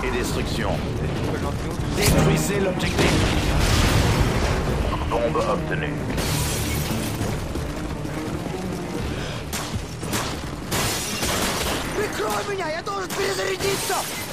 et destruction. Détruisez l'objectif. Bombe obtenue. Прикрой меня, я должен перезарядиться!